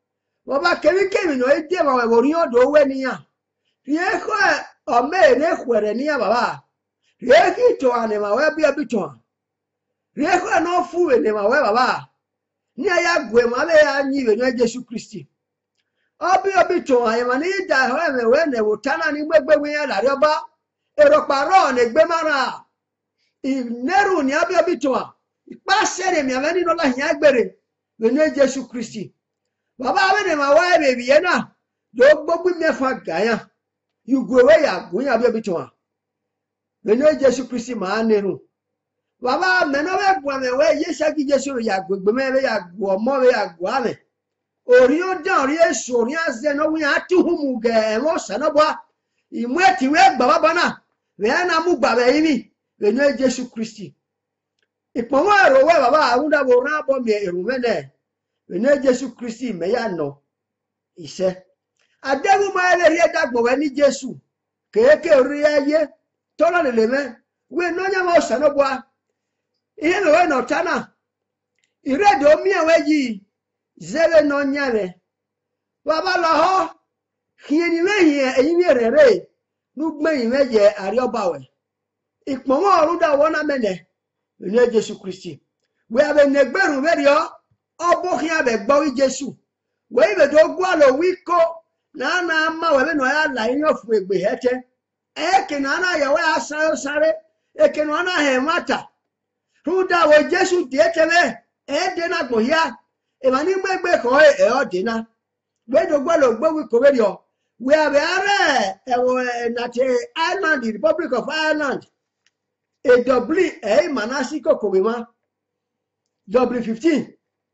Baba kemi kemi no ide ma we bori odo we niya. Rie ko o me ne kwere niya baba. Rie ki to ane ma we bia bi to. Rie ko no fu we ne ma we baba. Ni aya gwe ma be ya nyi we no Jesu Kristi. Obi obi to ane ma ni da ho me we ne wotana ni gbegbe we ya la ri oba. Ero paro ne gbe mara. Ineru ni abi obi to a. Ipa sere mi aveni no la hia gbere. We no Jesu Kristi. Baba abene ma wa baby na do gbogbo mefa gaya you go we ya go ya be biton we no Jesu Kristi ma neru baba me no be gbo me we ye saki Jesu ya gbogbo me be ya gbo mo be ya gbo ame ori o dan ri eso ri aze no wi ati humu ge mo sana bwa imu eti we gba baba na we na mu gba be yimi we no Jesu Kristi ipon wa ro we baba awunda bo ran bo mi eru me ne Ene Jesu Kristi me ya no ise adegu ma ele ri dagbo we ni Jesu keke ri aye tola le me we no nya ma osano bua ihe me we no tana ire do mi we yi zele no nya le baba lo ho hieni me hie eyin mi rere nu gbe yin me je ari oba we ipon mo orun da wona mene ene Jesu Kristi we ave negberu we ri o Obo hia be gbo Jesu we be do gwa lo wiko na na ma we no ya la yin ofu egbe hete e ke na na ya we asa sare e ke no na he mata ruda wo Jesu de tele e de na gbo hia e ma ni gbegbe ko e o de na we do gwa lo gbo wiko we yo we are are e wo na te Ireland the Republic of Ireland e dobli e manasi ko ko be ma W fifteen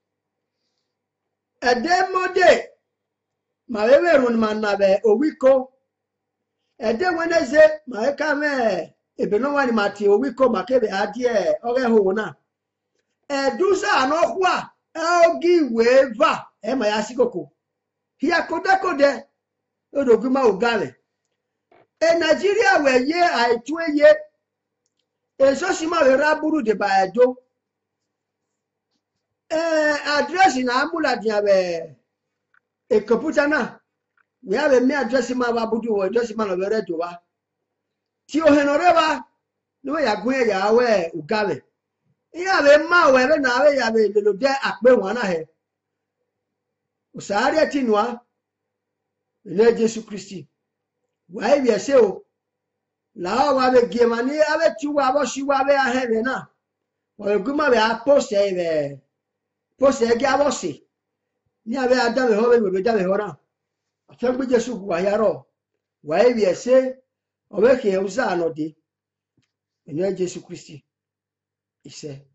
Edemode ma wewe run manabe owiko ede weneze ma eka me ebe no wani mati owiko makebe adie ore ho na edusa anokwa ogi weva e ma yasikoko hia kode kode odoguma ogale e Nigeria we ye aitwe ye eso sima we raburu de baedo Eh, address na ambula diabe e computer na we have me address ma ba budu wo address ma no bere do wa ti o henore ba no ya gun ya we ugale iya be ma we be na we ya be lelo de ape won na he usari tinwa ile Jesu Kristi wa ibi ese o la wa be gemani abe ti wa bo si wa be ahe na o guma be apost e be Pose ege abosi ni abe adame ho be be dame ho na afegbe Jesu wa yaro wa ebi ese obe ke uza anode ene Jesu Kristi ise